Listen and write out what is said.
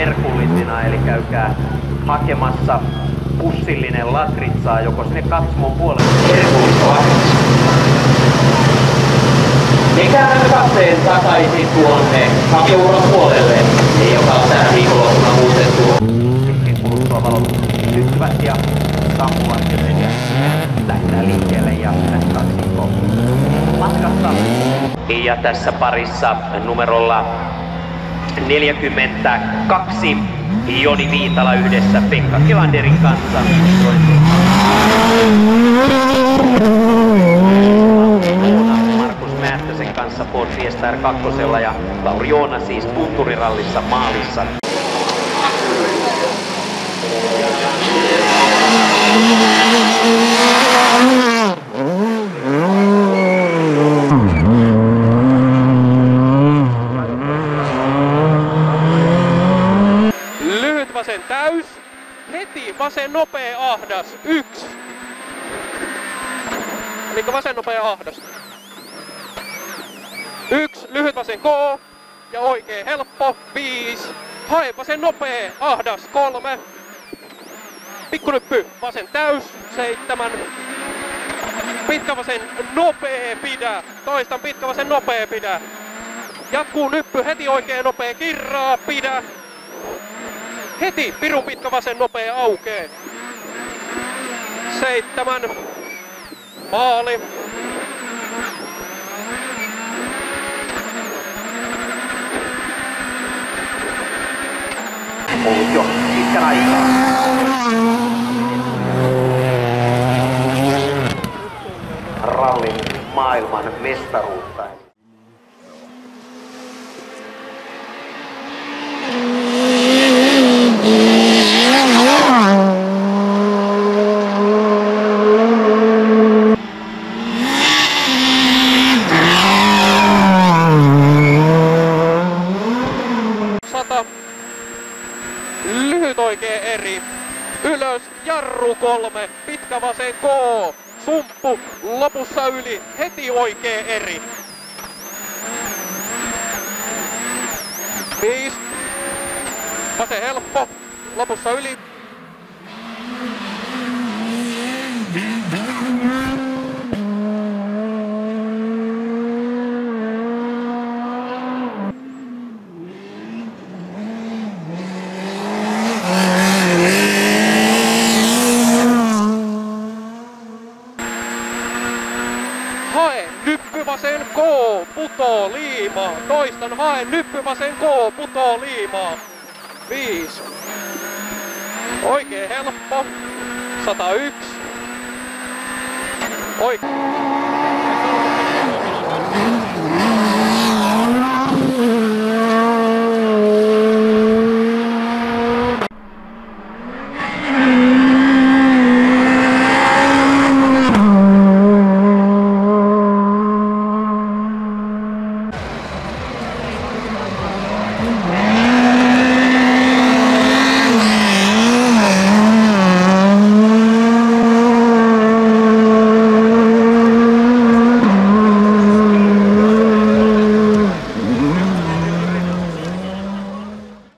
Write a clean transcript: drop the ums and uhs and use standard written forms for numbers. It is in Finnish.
herkullisina, eli käykää hakemassa pussillinen latritsaa joko sinne katsomon puolelle. Me käännämme katseen takaisin tuonne Hakiuron puolelle, joka on tänä viikonloppuna muutettu. Hetken kuluttua valot syttyvät ja sammuvat, joten lähdetään liikkeelle ja tässä on matkassa. Ja tässä parissa numerolla 42 Joni Viitala yhdessä Pekka Kelanderin kanssa. Markus Määttäsen kanssa Ford Fiesta R2 ja Lauri Joona siis Punturirallissa maalissa. Lyhyt vasen täys, heti vasen nopea ahdas, 1. Elikkä vasen nopea ahdas. 1, lyhyt vasen K ja oikee helppo, 5. Hae vasen nopea ahdas, 3. Pikkunyppy, vasen täys, 7. Pitkä vasen nopea pidä, toistan pitkä vasen nopea pidä. Jatkuu nyppy, heti oikee nopea kirraa, pidä. Heti pirun pitkä vasen nopea aukee. 7. Maali. Ollut jo pitkän aikaa. Rallin maailman mestaruutta. Lyhyt oikee eri. Ylös, jarru 3, pitkä vasen K. Sumppu, lopussa yli, heti oikee eri. 5. Vasen helppo, lopussa yli. Hae, nyppy vasen K, putoo liimaa. Toistan, hae, nyppy vasen K, putoo liimaa. 5. Oikee helppo. 101. Oikee.